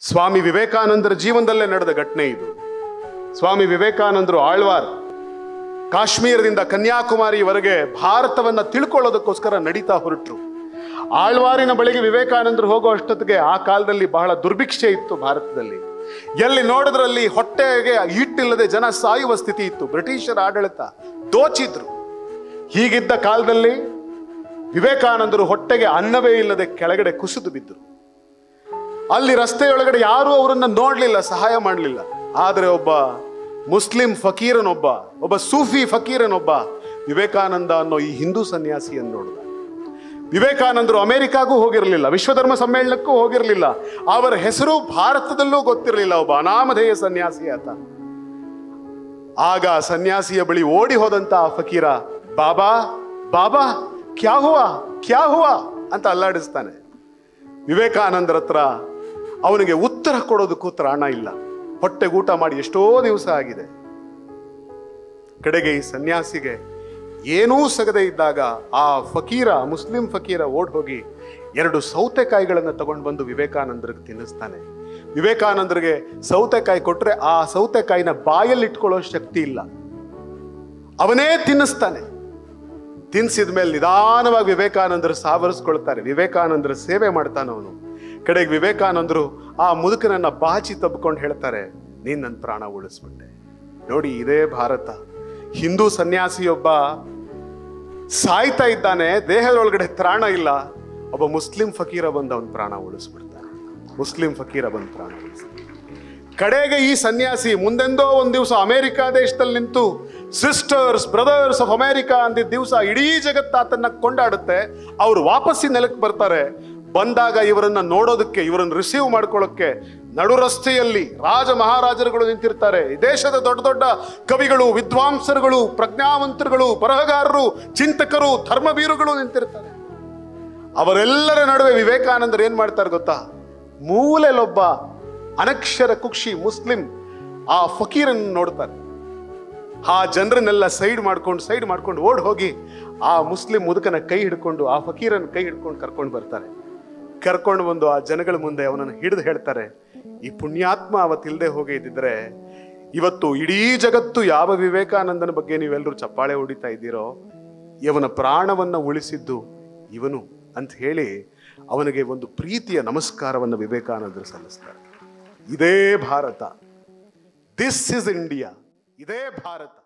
ಸ್ವಾಮಿ ವಿವೇಕಾನಂದರ ಜೀವನದಲ್ಲೇ ನಡೆದ ಘಟನೆ ಇದು. ಸ್ವಾಮಿ ವಿವೇಕಾನಂದರು ಆಳ್ವಾರ್ ಕಾಶ್ಮೀರದಿಂದ ಕನ್ಯಾಕುಮಾರಿವರೆಗೆ ಭಾರತವನ್ನ ತಿಳ್ಕೊಳ್ಳೋದಕ್ಕೋಸ್ಕರ ನಡೀತಾ ಹೊರಟರು. ಆಳ್ವಾರಿನ ಬಳಿಗೆ ವಿವೇಕಾನಂದರು ಹೋಗೋ ಅಷ್ಟೊತ್ತಿಗೆ ಆ ಕಾಲದಲ್ಲಿ ಬಹಳ ದುರ್ಭಿಕ್ಷೆ ಇತ್ತು ಭಾರತದಲ್ಲಿ. ಎಲ್ಲಿ ನೋಡಿದ್ರಲ್ಲಿ ಹೊಟ್ಟೆಗೆ ಹಿಟ್ಟಿಲ್ಲದೆ ಜನ ಸಾಯುವ ಸ್ಥಿತಿ ಇತ್ತು. ಬ್ರಿಟಿಷರ ಆಡಳಿತ ದೋಚಿದ್ರು. ಹೀಗಿದ್ದ ಕಾಲದಲ್ಲಿ ವಿವೇಕಾನಂದರು ಹೊಟ್ಟೆಗೆ ಅನ್ನವೇ ಇಲ್ಲದೆ ಕೆಳಗಡೆ ಕುಸಿದು ಬಿದ್ದರು. ಅಲ್ಲಿ ರಸ್ತೆಯೊಳಗಡೆ ಯಾರೂ ಅವರನ್ನ ನೋಡ್ಲಿಲ್ಲ, ಸಹಾಯ ಮಾಡಲಿಲ್ಲ. ಆದರೆ ಒಬ್ಬ ಮುಸ್ಲಿಂ ಒಬ್ಬ ಸೂಫಿ ಫಕೀರನೊಬ್ಬ ವಿವೇಕಾನಂದ ಅನ್ನೋ ಈ ಹಿಂದೂ ಸನ್ಯಾಸಿಯನ್ನು ನೋಡಿದ. ವಿವೇಕಾನಂದರು ಅಮೆರಿಕಾಗೂ ಹೋಗಿರಲಿಲ್ಲ, ವಿಶ್ವಧರ್ಮ ಸಮ್ಮೇಳನಕ್ಕೂ ಹೋಗಿರಲಿಲ್ಲ, ಅವರ ಹೆಸರು ಭಾರತದಲ್ಲೂ ಗೊತ್ತಿರಲಿಲ್ಲ. ಒಬ್ಬ ಅನಾಮಧೇಯ ಸನ್ಯಾಸಿ ಆತ. ಆಗ ಸನ್ಯಾಸಿಯ ಬಳಿ ಓಡಿ ಹೋದಂತ ಆ ಫಕೀರ, ಬಾಬಾ ಬಾಬಾ ಕ್ಯಾ ಹುವಾ ಅಂತ ಅಲ್ಲಾಡಿಸ್ತಾನೆ. ವಿವೇಕಾನಂದರ ಹತ್ರ ಅವನಿಗೆ ಉತ್ತರ ಕೊಡೋದಕ್ಕೂ ತ್ರಾಣ ಇಲ್ಲ. ಹೊಟ್ಟೆಗೂಟ ಮಾಡಿ ಎಷ್ಟೋ ದಿವಸ ಆಗಿದೆ. ಕಡೆಗೆ ಈ ಸನ್ಯಾಸಿಗೆ ಏನೂ ಸಗದೆ ಇದ್ದಾಗ ಆ ಮುಸ್ಲಿಂ ಫಕೀರ ಓಡ್ ಹೋಗಿ 2 ಸೌತೆಕಾಯಿಗಳನ್ನು ತಗೊಂಡು ಬಂದು ವಿವೇಕಾನಂದರಿಗೆ ತಿನ್ನಿಸ್ತಾನೆ. ವಿವೇಕಾನಂದರಿಗೆ ಸೌತೆಕಾಯಿ ಕೊಟ್ರೆ ಆ ಸೌತೆಕಾಯಿನ ಬಾಯಲ್ಲಿ ಇಟ್ಕೊಳ್ಳೋ ಶಕ್ತಿ ಇಲ್ಲ, ಅವನೇ ತಿನ್ನಿಸ್ತಾನೆ. ತಿನ್ಸಿದ ಮೇಲೆ ನಿಧಾನವಾಗಿ ವಿವೇಕಾನಂದರು ಸಾವರಿಸ್ಕೊಳ್ತಾರೆ. ವಿವೇಕಾನಂದರ ಸೇವೆ ಮಾಡ್ತಾನವನು. ಕಡೆಗೆ ವಿವೇಕಾನಂದರು ಆ ಮುದುಕನನ್ನ ಬಾಚಿ ತಬ್ಕೊಂಡು ಹೇಳ್ತಾರೆ, ನೀನ್ ನನ್ನ ಪ್ರಾಣ ಉಳಿಸ್ಬಿಟ್ಟೆ. ನೋಡಿ, ಇದೇ ಭಾರತ. ಹಿಂದೂ ಸನ್ಯಾಸಿಯೊಬ್ಬ ಸಾಯ್ತಾ ಇದ್ದಾನೆ, ದೇಹದೊಳಗಡೆ ತ್ರಾಣ ಇಲ್ಲ. ಒಬ್ಬ ಮುಸ್ಲಿಂ ಫಕೀರ ಬಂದು ಅವನ ಪ್ರಾಣ ಉಳಿಸ್ಬಿಡ್ತಾನೆ. ಕಡೆಗೆ ಈ ಸನ್ಯಾಸಿ ಮುಂದೆಂದೋ ಒಂದ್ ದಿವಸ ಅಮೆರಿಕ ದೇಶದಲ್ಲಿ ನಿಂತು ಸಿಸ್ಟರ್ಸ್ ಬ್ರದರ್ಸ್ ಆಫ್ ಅಮೆರಿಕಾ ಅಂದಿದ್ದ ದಿವಸ ಇಡೀ ಜಗತ್ತು ಆತನ್ನ ಕೊಂಡಾಡುತ್ತೆ. ಅವ್ರು ವಾಪಸ್ಸಿ ನೆಲಕ್ಕೆ ಬರ್ತಾರೆ. ಬಂದಾಗ ಇವರನ್ನ ನೋಡೋದಕ್ಕೆ, ಇವರನ್ನು ರಿಸೀವ್ ಮಾಡ್ಕೊಳ್ಳೋಕ್ಕೆ ನಡು ರಸ್ತೆಯಲ್ಲಿ ರಾಜ ಮಹಾರಾಜರುಗಳು ನಿಂತಿರ್ತಾರೆ. ಈ ದೇಶದ ದೊಡ್ಡ ದೊಡ್ಡ ಕವಿಗಳು, ವಿದ್ವಾಂಸರುಗಳು, ಪ್ರಜ್ಞಾವಂತರುಗಳು, ಬರಹಗಾರರು, ಚಿಂತಕರು, ಧರ್ಮವೀರುಗಳು ನಿಂತಿರ್ತಾರೆ. ಅವರೆಲ್ಲರ ನಡುವೆ ವಿವೇಕಾನಂದರು ಏನ್ ಮಾಡ್ತಾರೆ ಗೊತ್ತಾ? ಮೂಲೆಯಲ್ಲೊಬ್ಬ ಅನಕ್ಷರ ಕುಕ್ಷಿ ಮುಸ್ಲಿಂ ಆ ಫಕೀರನ್ನು ನೋಡ್ತಾರೆ. ಆ ಜನರನ್ನೆಲ್ಲ ಸೈಡ್ ಮಾಡ್ಕೊಂಡು ಓಡ್ ಹೋಗಿ ಆ ಮುಸ್ಲಿಂ ಮುದುಕನ ಕೈ ಹಿಡ್ಕೊಂಡು, ಆ ಫಕೀರನ ಕೈ ಹಿಡ್ಕೊಂಡು ಕರ್ಕೊಂಡು ಬರ್ತಾರೆ. ಕರ್ಕೊಂಡು ಬಂದು ಆ ಜನಗಳ ಮುಂದೆ ಅವನನ್ನು ಹಿಡಿದು ಹೇಳ್ತಾರೆ, ಈ ಪುಣ್ಯಾತ್ಮ ಅವತ್ತಿಲ್ದೆ ಹೋಗಿ ಇದ್ದಿದ್ರೆ ಇವತ್ತು ಇಡೀ ಜಗತ್ತು ಯಾವ ವಿವೇಕಾನಂದನ ಬಗ್ಗೆ ನೀವೆಲ್ಲರೂ ಚಪ್ಪಾಳೆ ಹೊಡಿತಾ ಇದ್ದೀರೋ, ಇವನ ಪ್ರಾಣವನ್ನ ಉಳಿಸಿದ್ದು ಇವನು ಅಂತ ಹೇಳಿ ಅವನಿಗೆ ಒಂದು ಪ್ರೀತಿಯ ನಮಸ್ಕಾರವನ್ನು ವಿವೇಕಾನಂದರು ಸಲ್ಲಿಸ್ತಾರೆ. ಇದೇ ಭಾರತ. This is India. ಇದೇ ಭಾರತ.